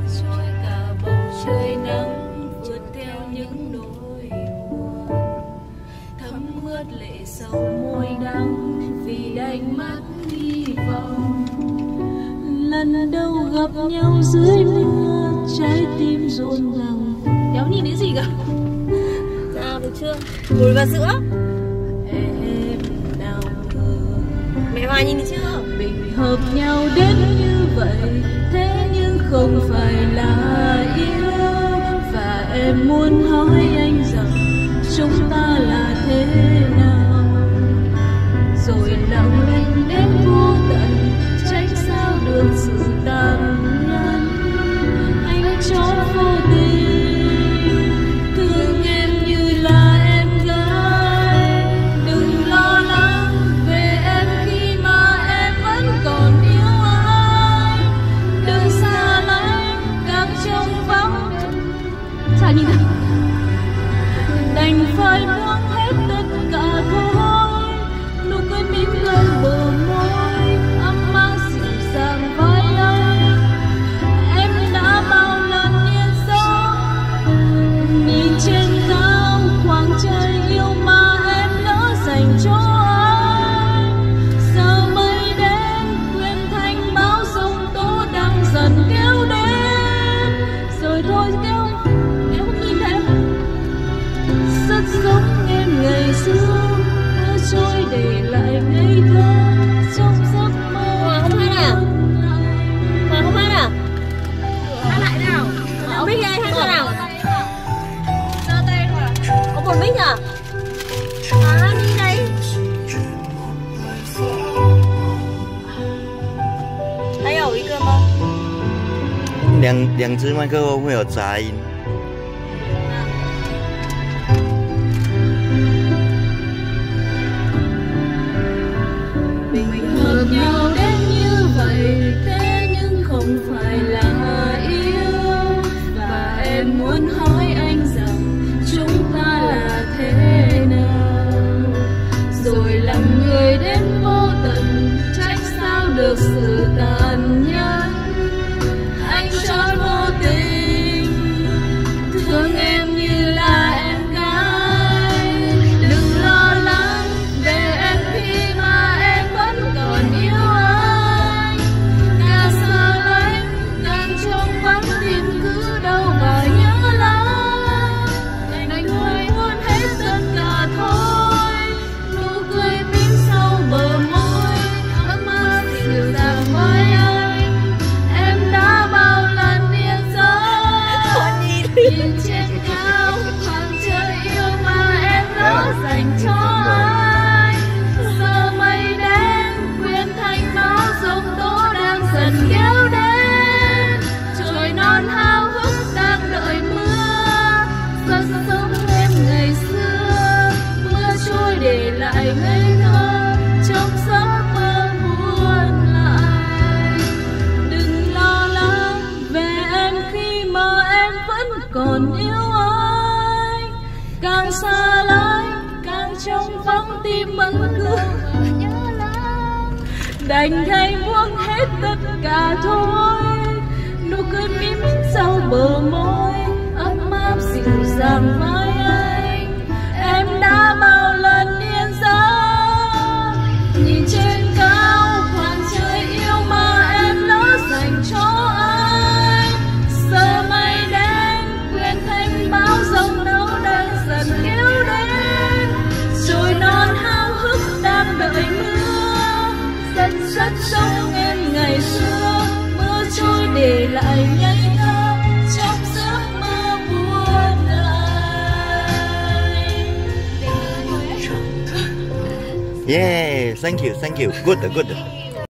trôi cả bầu trời nắng vượt theo những nỗi buồn, thấm ướt lệ sầu môi đắng vì đánh mất hy vọng. Lần đầu gặp nhau dưới mưa, trái tim rộn ràng. Đéo nhìn thấy gì cả. Nào được chưa? Ngồi vào sữa. Em nào ngờ Mẹ Hòa nhìn thấy chưa? mình hợp nhau đến như vậy, thế nhưng không phải là yêu. Và em muốn hỏi anh rằng chúng ta là thế nào, rồi lặng lẽ đến vô tận, trách sao được sự tàn nhẫn. Anh cho vô tình thương em như là em gái, đừng lo lắng về em khi mà em vẫn còn yêu anh. Đừng xa lánh càng trông vắng, chả nhìn thấy, đành phải buông hết tất cả thôi. Nụ cười mỉm lên bờ môi, ấm mang dịu dàng vai anh. Em đã bao lần yên gió, nhìn trên cao khoảng trời yêu mà em lỡ dành cho anh. Giờ mây đến quyện thành bão giông tố đang dần kéo đến, rồi thôi kéo em không nhìn thấy. Rất giống em ngày xưa, mưa trôi để lại ngây thơ trong giấc mơ. Hòa không hát à? Hòa không hát à? Hát lại nào. Ông Bích ơi, hát nào? Giơ tay Hòa. Có một Bích à? Hòa hát đi đây. Thấy ẩu ý cơ mà. 两只麦克风会有杂音。 Mình hợp nhau đến như vậy, thế nhưng không phải là yêu. Và em muốn hỏi anh rằng chúng ta là thế nào, rồi làm người đến vô tận, trách sao được sự tàn nhẫn. Anh cho vô tình thương em như là em gái, đừng lo lắng về em khi mà em vẫn còn yêu anh. Càng xa lánh càng trông vắng, tim cứ đâu và nhớ lắm. Đành người muốn hết tất cả thôi. Nụ cười mím sau bờ môi, ấm áp dịu dàng với anh. Em đã bao lần yên gió, nhìn trên cao khoảng trời yêu mà em đã dành cho anh. Giờ mây đen quyện thành bão giông tố đang dần kéo đến, trời non háo hức đang đợi mưa. Rất giống em ngày xưa, mưa trôi để lại ngây thơ trong giấc mơ buồn lại. Đừng lo lắng về em khi mà em vẫn còn yêu anh. Càng xa lánh càng trông vắng, tim vẫn cứ nhớ lắm. Đành thay buông hết tất cả thôi. Nụ cười mím sau bờ môi, ấm áp dịu dàng với anh. Em đã bao lần yên gió, nhìn trên cao khoảng trời yêu mà em lỡ dành cho anh. Giờ mây đen quyện thành bão giông tố đang dần kéo đến, rồi non háo hức đang đợi mưa. Rất giống em ngày xưa, mưa trôi để lại ngây thơ trong giấc mơ buồn lại. Yeah, thank you, good.